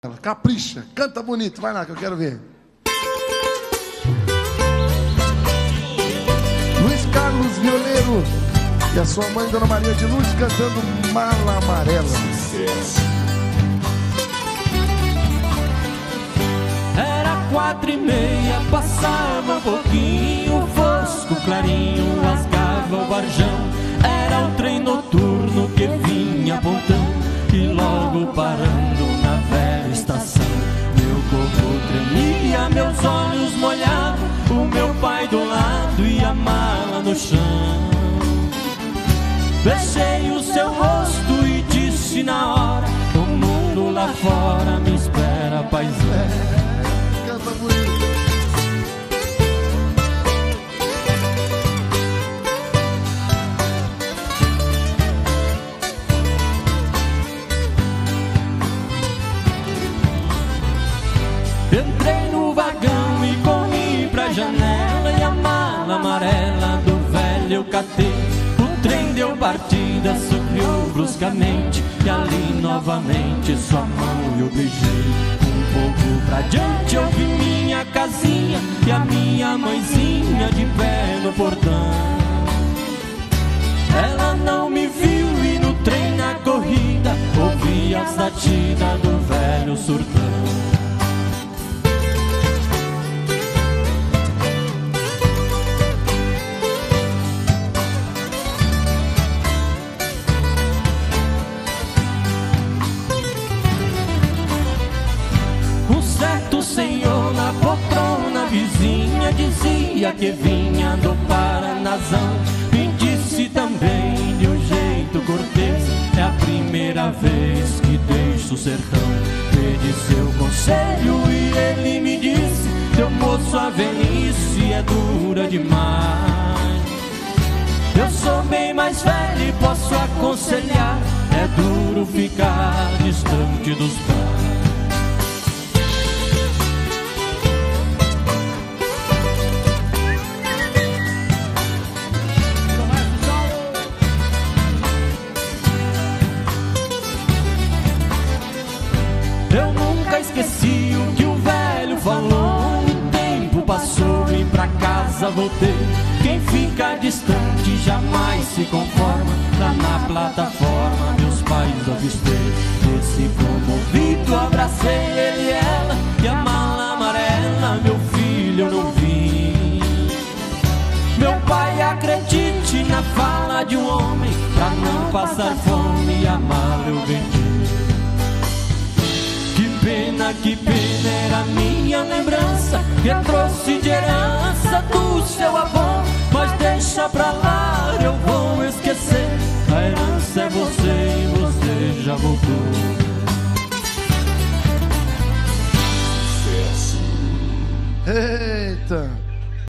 Capricha, canta bonito, vai lá que eu quero ver. Luiz Carlos Violeiro e a sua mãe, Dona Maria de Luz, cantando Mala Amarela. Era 4:30, passava um pouquinho, fosco clarinho rasgava o varjão. Era um trem noturno que vinha apontando e logo parando na velha estação. Meu corpo tremia, meus olhos molhavam, o meu pai do lado e a mala no chão. Beijei o seu rosto e disse na hora: o mundo lá fora me espera, paizão. Canta bonito. Entrei no vagão e corri pra janela e a mala amarela do velho eu catei. O trem deu partida, subiu bruscamente e ali novamente sua mão eu beijei. Um pouco pra diante eu vi minha casinha e a minha mãezinha de pé no portão. Ela não me viu e no trem na corrida ouvi as batidas do velho surtão. Senhor na poltrona vizinha dizia que vinha do Paranazão. Me disse também de um jeito cortês: é a primeira vez que deixo o sertão. Pedi seu conselho e ele me disse: seu moço, a velhice é dura demais. Eu sou bem mais velho e posso aconselhar: é duro ficar distante dos pais. Eu nunca esqueci o que o velho falou. Um tempo passou e pra casa voltei. Quem fica distante jamais se conforma. Lá na plataforma meus pais avistei. Desci comovido, abracei ele e ela. E a mala amarela, meu filho, eu não vi. Meu pai, acredite na fala de um homem. Pra não passar fome, a mala eu vendi. Que pena era minha lembrança que eu trouxe de herança do seu avô. Mas deixa pra lá, eu vou esquecer. A herança é você e você já voltou. Eita!